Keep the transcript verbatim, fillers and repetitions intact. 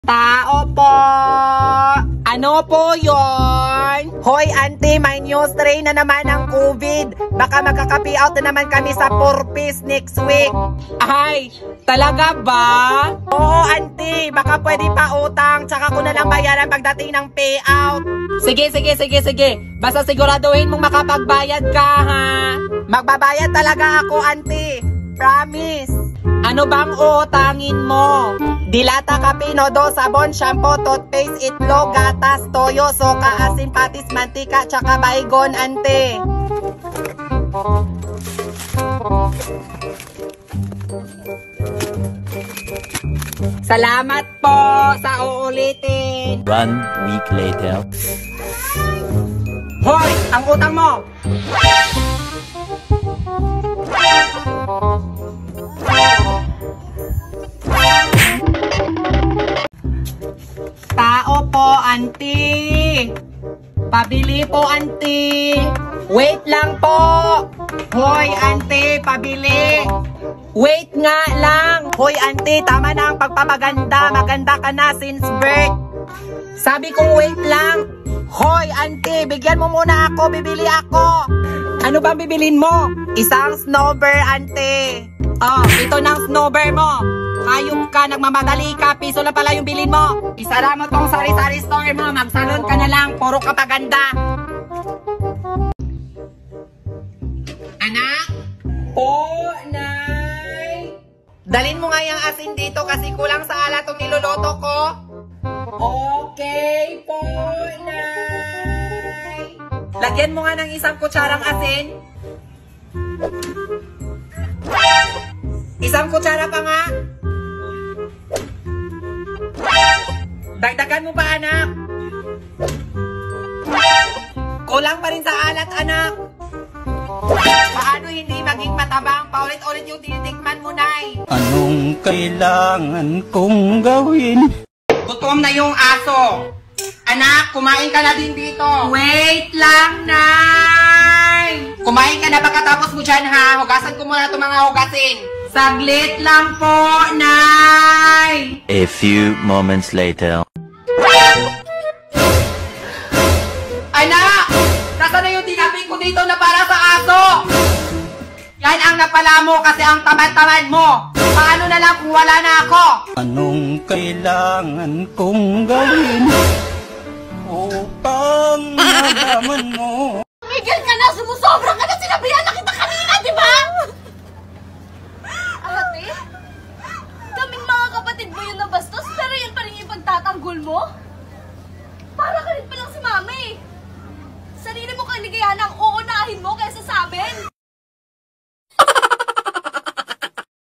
Tao po! Ano po yon? Hoy, auntie, may new strain na naman ng COVID. Baka makaka-pay out na naman kami sa four-piece next week. Ay, talaga ba? Oo, auntie. Baka pwede pa utang. Tsaka ko na lang bayaran pagdating ng payout. Sige, sige, sige, sige. Basta siguraduhin mong makapagbayad ka, ha? Magbabayad talaga ako, auntie. Promise. Ano bang uutangin mo? Dilata, kape, nodo, sabon, shampoo, toothpaste, itlog, gatas, toyo, soka, asin, patis, mantika, tsaka baygon, ante. Salamat po sa uulitin. One week later. Hoy! Ang utang mo! Tao po, auntie. Pabili po, auntie. Wait lang po. Hoy, auntie, pabili. Wait nga lang. Hoy, auntie, tama na ang pagpapaganda. Maganda ka na since birth. Sabi kong wait lang. Hoy, auntie, bigyan mo muna ako. Bibili ako. Ano bang bibilin mo? Isang snowbird, auntie. Oh, ito ng snowbird mo. Hayop ka, nagmamadali ka, piso na pala yung bilin mo. Isara mo tong sari-sari store mo, magsalon ka na lang, puro kapaganda. Anak? Po, Nay? Dalin mo nga yung asin dito kasi kulang sa alat itong niluluto ko. Okay po, Nay. Lagyan mo nga ng isang kutsarang asin. Isang kutsara pa nga. Dagdagan mo pa, anak? Kulang pa rin sa alat, anak. Paano hindi maging matabang? Paulit-ulit yung tinitikman mo, Nay. Anong kailangan kong gawin? Gutom na yung aso. Anak, kumain ka na din dito. Wait lang, Nay. Kumain ka na pagkatapos mo dyan, ha? Hugasan ko muna itong mga hugasin. Saglit lang po, Nay. A few moments later. Anak! Nasaan na yung tinapin ko dito na para sa aso? Yan ang napala mo kasi ang tamad-tamad mo. Paano na lang kung wala na ako? Anong kailangan kong gawin upang malaman mo? Miguel ka na! Sumusobra ka na! Sinabihan na kita kanina, di ba? Ate? Kaming mga kapatid mo yun na bastos, pero yun pa rin yung pagtatanggol mo? Para ka rin palang si Mami. Sarili mo kang ligayahan ang uunahin mo kaysa sa amin.